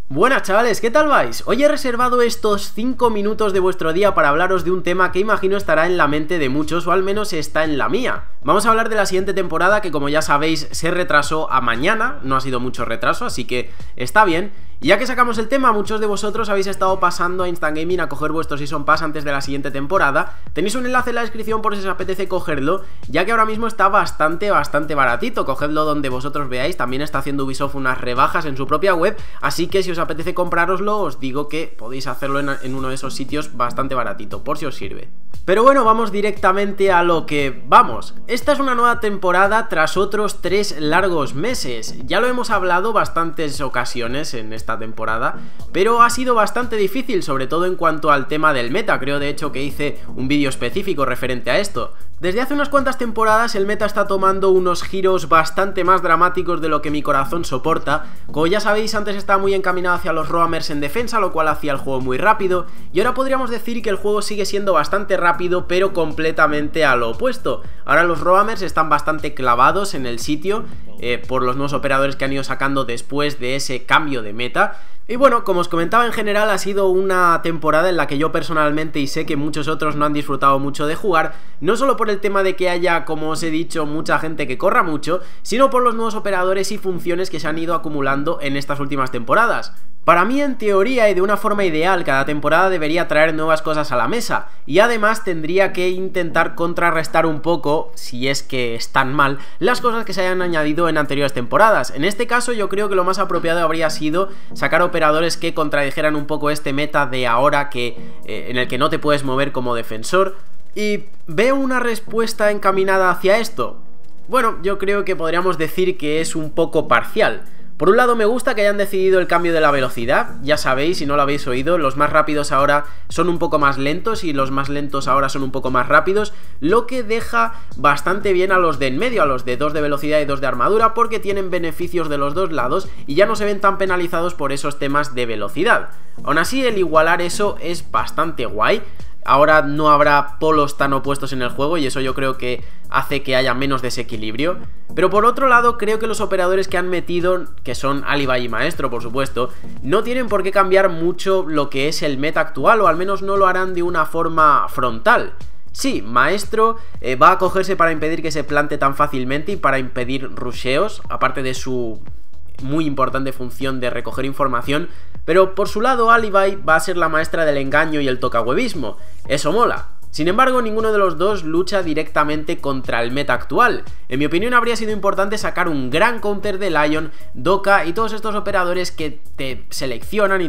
Buenas chavales, ¿qué tal vais? Hoy he reservado estos 5 minutos de vuestro día para hablaros de un tema que imagino estará en la mente de muchos, o al menos está en la mía. Vamos a hablar de la siguiente temporada que, como ya sabéis, se retrasó a mañana, no ha sido mucho retraso, así que está bien. Y ya que sacamos el tema, muchos de vosotros habéis estado pasando a Instant Gaming a coger vuestro Season Pass antes de la siguiente temporada. Tenéis un enlace en la descripción por si os apetece cogerlo, ya que ahora mismo está bastante baratito. Cogedlo donde vosotros veáis. También está haciendo Ubisoft unas rebajas en su propia web, así que si os apetece comprároslo, os digo que podéis hacerlo en uno de esos sitios bastante baratito, por si os sirve. Pero bueno, vamos directamente a lo que vamos. Esta es una nueva temporada tras otros 3 largos meses. Ya lo hemos hablado bastantes ocasiones en esta temporada, pero ha sido bastante difícil, sobre todo en cuanto al tema del meta. Creo de hecho que hice un vídeo específico referente a esto. Desde hace unas cuantas temporadas el meta está tomando unos giros bastante más dramáticos de lo que mi corazón soporta. Como ya sabéis, antes estaba muy encaminado hacia los roamers en defensa, lo cual hacía el juego muy rápido, y ahora podríamos decir que el juego sigue siendo bastante rápido, pero completamente a lo opuesto. Ahora los roamers están bastante clavados en el sitio por los nuevos operadores que han ido sacando después de ese cambio de meta. Y bueno, como os comentaba, en general ha sido una temporada en la que yo personalmente, y sé que muchos otros no han disfrutado mucho de jugar, no solo por el tema de que haya, como os he dicho, mucha gente que corra mucho, sino por los nuevos operadores y funciones que se han ido acumulando en estas últimas temporadas. Para mí, en teoría y de una forma ideal, cada temporada debería traer nuevas cosas a la mesa, y además tendría que intentar contrarrestar un poco, si es que están mal, las cosas que se hayan añadido en anteriores temporadas. En este caso yo creo que lo más apropiado habría sido sacar operadores que contradijeran un poco este meta de ahora en el que no te puedes mover como defensor. ¿Y veo una respuesta encaminada hacia esto? Bueno, yo creo que podríamos decir que es un poco parcial. Por un lado, me gusta que hayan decidido el cambio de la velocidad. Ya sabéis, si no lo habéis oído, los más rápidos ahora son un poco más lentos y los más lentos ahora son un poco más rápidos, lo que deja bastante bien a los de en medio, a los de 2 de velocidad y 2 de armadura, porque tienen beneficios de los dos lados y ya no se ven tan penalizados por esos temas de velocidad. Aún así, el igualar eso es bastante guay. Ahora no habrá polos tan opuestos en el juego y eso yo creo que hace que haya menos desequilibrio. Pero por otro lado, creo que los operadores que han metido, que son Alibi y Maestro por supuesto, no tienen por qué cambiar mucho lo que es el meta actual, o al menos no lo harán de una forma frontal. Sí, Maestro va a cogerse para impedir que se plante tan fácilmente y para impedir rusheos, aparte de su muy importante función de recoger información, pero por su lado Alibi va a ser la maestra del engaño y el tocahuevismo. Eso mola. Sin embargo, ninguno de los dos lucha directamente contra el meta actual. En mi opinión, habría sido importante sacar un gran counter de Lion, Doka y todos estos operadores que te seleccionan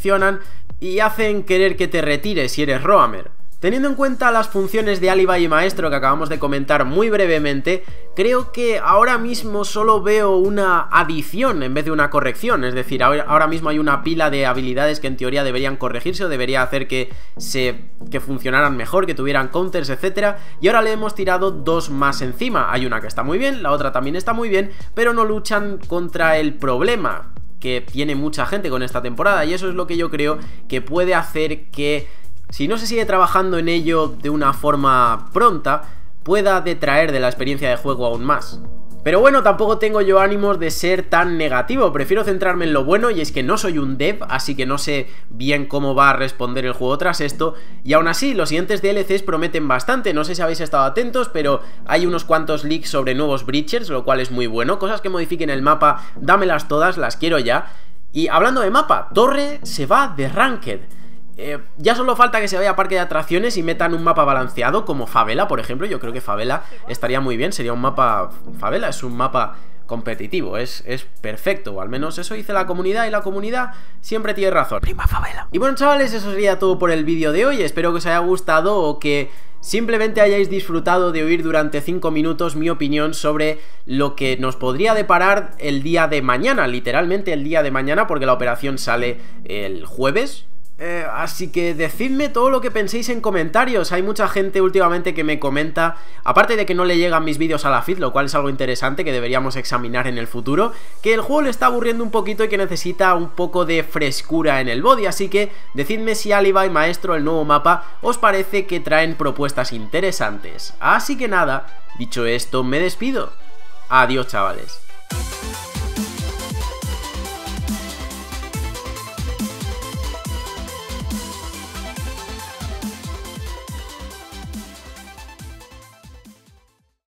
y hacen querer que te retires si eres roamer. Teniendo en cuenta las funciones de Alibi y Maestro que acabamos de comentar muy brevemente, creo que ahora mismo solo veo una adición en vez de una corrección. Es decir, ahora mismo hay una pila de habilidades que en teoría deberían corregirse o debería hacer que funcionaran mejor, que tuvieran counters, etc. Y ahora le hemos tirado 2 más encima. Hay una que está muy bien, la otra también está muy bien, pero no luchan contra el problema que tiene mucha gente con esta temporada. Y eso es lo que yo creo que puede hacer que, si no se sigue trabajando en ello de una forma pronta, pueda detraer de la experiencia de juego aún más. Pero bueno, tampoco tengo yo ánimos de ser tan negativo, prefiero centrarme en lo bueno, y es que no soy un dev, así que no sé bien cómo va a responder el juego tras esto, y aún así los siguientes DLCs prometen bastante. No sé si habéis estado atentos, pero hay unos cuantos leaks sobre nuevos breachers, lo cual es muy bueno. Cosas que modifiquen el mapa, dámelas todas, las quiero ya. Y hablando de mapa, Torre se va de Ranked. Ya solo falta que se vaya a parque de atracciones y metan un mapa balanceado como Favela, por ejemplo. Yo creo que Favela estaría muy bien, sería un mapa... Favela es un mapa competitivo, es perfecto, o al menos eso dice la comunidad, y la comunidad siempre tiene razón. Prima Favela. Y bueno, chavales, eso sería todo por el vídeo de hoy. Espero que os haya gustado o que simplemente hayáis disfrutado de oír durante 5 minutos mi opinión sobre lo que nos podría deparar el día de mañana, literalmente el día de mañana, porque la operación sale el jueves. Así que decidme todo lo que penséis en comentarios. Hay mucha gente últimamente que me comenta, aparte de que no le llegan mis vídeos a la feed, lo cual es algo interesante que deberíamos examinar en el futuro, que el juego le está aburriendo un poquito y que necesita un poco de frescura en el body. Así que decidme si Alibi, Maestro, el nuevo mapa, os parece que traen propuestas interesantes. Así que nada, dicho esto, me despido. Adiós, chavales.